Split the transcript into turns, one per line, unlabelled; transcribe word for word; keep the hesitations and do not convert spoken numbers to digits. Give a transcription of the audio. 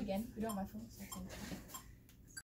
again. We don't have my phone, so it's in.